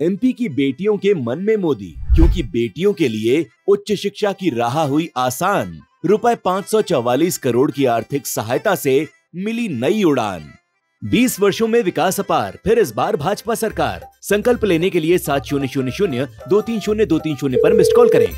MP की बेटियों के मन में मोदी, क्योंकि बेटियों के लिए उच्च शिक्षा की राह हुई आसान। रुपए 544 करोड़ की आर्थिक सहायता से मिली नई उड़ान। 20 वर्षों में विकास अपार, फिर इस बार भाजपा सरकार। संकल्प लेने के लिए 7000-230-230 पर मिस्ड कॉल करें।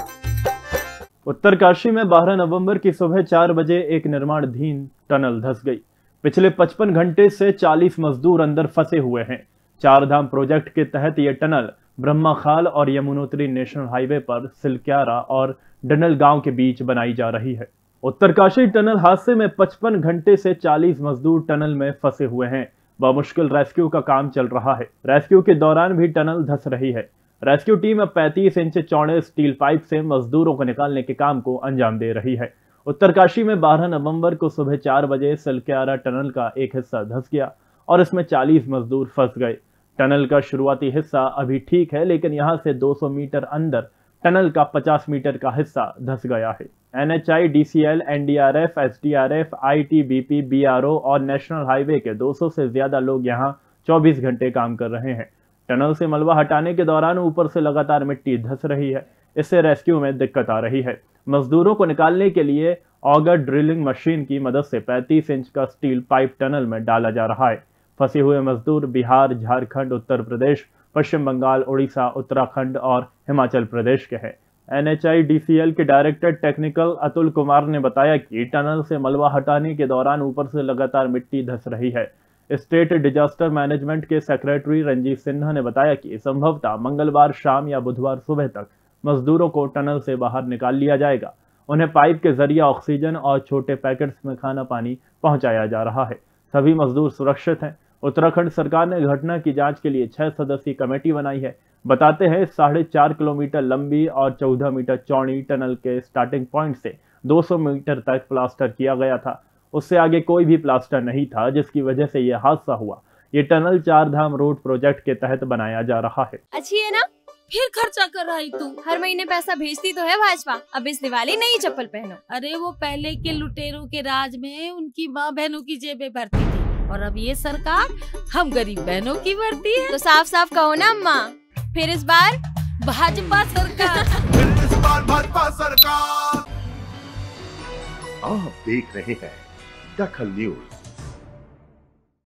उत्तरकाशी में 12 नवंबर की सुबह 4 बजे एक निर्माणाधीन टनल धंस गई। पिछले 55 घंटे से 40 मजदूर अंदर फंसे हुए हैं। चार धाम प्रोजेक्ट के तहत ये टनल ब्रह्मा खाल और यमुनोत्री नेशनल हाईवे पर सिलक्यारा और डनल गांव के बीच बनाई जा रही है। उत्तरकाशी टनल हादसे में 55 घंटे से 40 मजदूर टनल में फंसे हुए हैं। बमुश्किल रेस्क्यू का काम चल रहा है। रेस्क्यू के दौरान भी टनल धंस रही है। रेस्क्यू टीम अब 35 इंच चौड़े स्टील पाइप से मजदूरों को निकालने के काम को अंजाम दे रही है। उत्तरकाशी में 12 नवंबर को सुबह 4 बजे सिलक्यारा टनल का एक हिस्सा धंस गया और इसमें 40 मजदूर फंस गए। टनल का शुरुआती हिस्सा अभी ठीक है, लेकिन यहां से 200 मीटर अंदर टनल का 50 मीटर का हिस्सा धंस गया है। NHI, DCL, NDRF, SDRF, ITBP, BRO और नेशनल हाईवे के 200 से ज्यादा लोग यहां 24 घंटे काम कर रहे हैं। टनल से मलबा हटाने के दौरान ऊपर से लगातार मिट्टी धंस रही है। इससे रेस्क्यू में दिक्कत आ रही है। मजदूरों को निकालने के लिए ऑगर ड्रिलिंग मशीन की मदद से 35 इंच का स्टील पाइप टनल में डाला जा रहा है। फंसे हुए मजदूर बिहार, झारखंड, उत्तर प्रदेश, पश्चिम बंगाल, उड़ीसा, उत्तराखंड और हिमाचल प्रदेश के हैं। NHI DCL के डायरेक्टर टेक्निकल अतुल कुमार ने बताया कि टनल से मलबा हटाने के दौरान ऊपर से लगातार मिट्टी धंस रही है। स्टेट डिजास्टर मैनेजमेंट के सेक्रेटरी रंजीत सिन्हा ने बताया कि संभवतः मंगलवार शाम या बुधवार सुबह तक मजदूरों को टनल से बाहर निकाल लिया जाएगा। उन्हें पाइप के जरिए ऑक्सीजन और छोटे पैकेट्स में खाना पानी पहुंचाया जा रहा है। सभी मजदूर सुरक्षित हैं। उत्तराखंड सरकार ने घटना की जांच के लिए 6 सदस्यीय कमेटी बनाई है। बताते हैं 4.5 किलोमीटर लंबी और 14 मीटर चौड़ी टनल के स्टार्टिंग पॉइंट से 200 मीटर तक प्लास्टर किया गया था। उससे आगे कोई भी प्लास्टर नहीं था, जिसकी वजह से यह हादसा हुआ। ये टनल 4 धाम रोड प्रोजेक्ट के तहत बनाया जा रहा है। अच्छी है ना? फिर खर्चा कर रही तू। हर महीने पैसा भेजती तो है भाजपा। अब इस दिवाली नई चप्पल पहनो। अरे वो पहले के लुटेरों के राज में उनकी माँ बहनों की जेबें भरती थी, और अब ये सरकार हम गरीब बहनों की भरती है। तो साफ साफ कहो ना अम्मा, फिर इस बार भाजपा सरकार। फिर इस बार भाजपा सरकार। आप देख रहे हैं दखल न्यूज।